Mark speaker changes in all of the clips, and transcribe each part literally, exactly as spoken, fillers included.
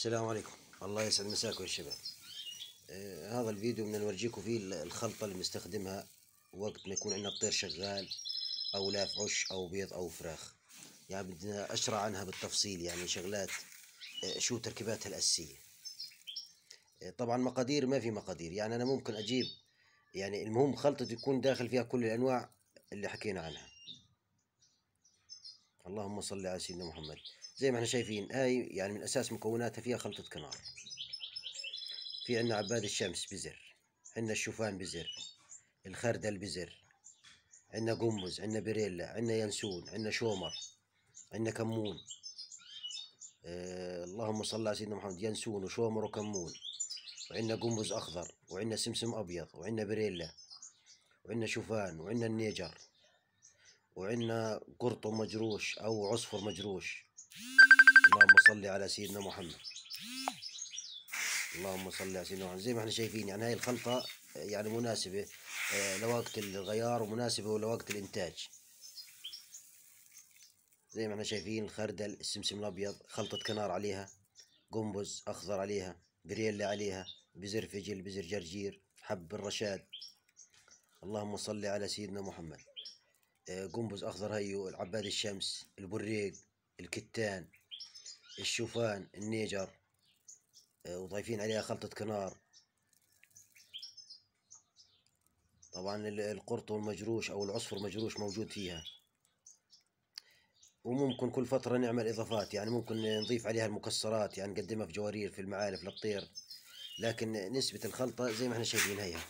Speaker 1: السلام عليكم، الله يسعد مساكم يا شباب. آه هذا الفيديو بدنا نورجيكم فيه الخلطة اللي بنستخدمها وقت ما يكون عندنا الطير شغال أو لاف عش أو بيض أو فراخ. يعني بدنا أشرح عنها بالتفصيل، يعني شغلات آه شو تركيباتها الأساسية. آه طبعا مقادير ما في مقادير، يعني أنا ممكن أجيب، يعني المهم خلطة يكون داخل فيها كل الأنواع اللي حكينا عنها. اللهم صل على سيدنا محمد. زي ما احنا شايفين هاي يعني من أساس مكوناتها فيها خلطة كنار، في عنا عباد الشمس بزر، عنا الشوفان بزر، الخردل بزر، عنا قمز، عنا بريلا، عنا ينسون، عنا شومر، عنا كمون. آه اللهم صل على سيدنا محمد. ينسون وشومر وكمون، وعنا قمز أخضر، وعنا سمسم أبيض، وعنا بريلا، وعنا شوفان، وعنا النيجر، وعنا قرطم مجروش أو عصفر مجروش. اللهم صل على سيدنا محمد. اللهم صل على سيدنا محمد. زي ما احنا شايفين يعني هاي الخلطة يعني مناسبة لوقت الغيار ومناسبة لوقت الإنتاج. زي ما احنا شايفين الخردل، السمسم الأبيض، خلطة كنار عليها، قنبز أخضر عليها، بريلا عليها، بزر فجل، بزر جرجير، حب الرشاد. اللهم صل على سيدنا محمد. قنبز أخضر هيو، العباد الشمس، البريق، الكتان، الشوفان، النيجر، وضايفين عليها خلطة كنار. طبعا القرط والمجروش أو العصفر مجروش موجود فيها. وممكن كل فترة نعمل إضافات، يعني ممكن نضيف عليها المكسرات، يعني نقدمها في جوارير في المعالف للطير، لكن نسبة الخلطة زي ما احنا شايفين هيها،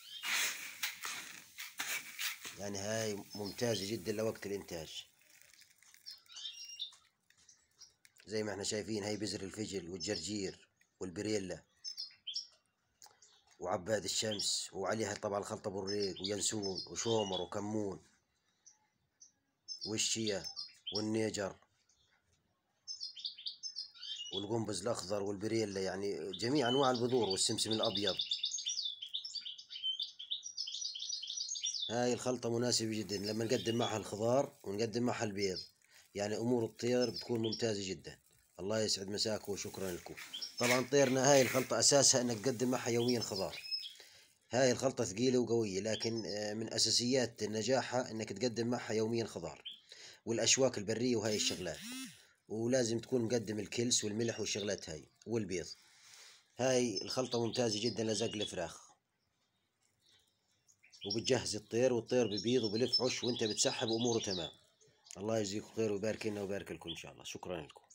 Speaker 1: يعني هاي ممتازة جدا لوقت الإنتاج. زي ما احنا شايفين هاي بزر الفجل والجرجير والبريلا وعباد الشمس، وعليها طبعا خلطة بريق وينسون وشومر وكمون والشيا والنيجر والقنبز الأخضر والبريلا، يعني جميع أنواع البذور والسمسم الأبيض. هاي الخلطة مناسبة جدا لما نقدم معها الخضار ونقدم معها البيض، يعني أمور الطير بتكون ممتازة جدا. الله يسعد مساكم وشكرا لكم. طبعا طيرنا هاي الخلطة أساسها أنك تقدم معها يوميا خضار. هاي الخلطة ثقيلة وقوية، لكن من أساسيات نجاحها أنك تقدم معها يوميا خضار والأشواك البرية وهاي الشغلات، ولازم تكون مقدم الكلس والملح والشغلات هاي والبيض. هاي الخلطة ممتازة جدا لزق الفراخ، وبتجهز الطير والطير ببيض وبلف عش وانت بتسحب واموره تمام. الله يجزيكم خير ويبارك لنا ويبارك لكم ان شاء الله. شكرا لكم.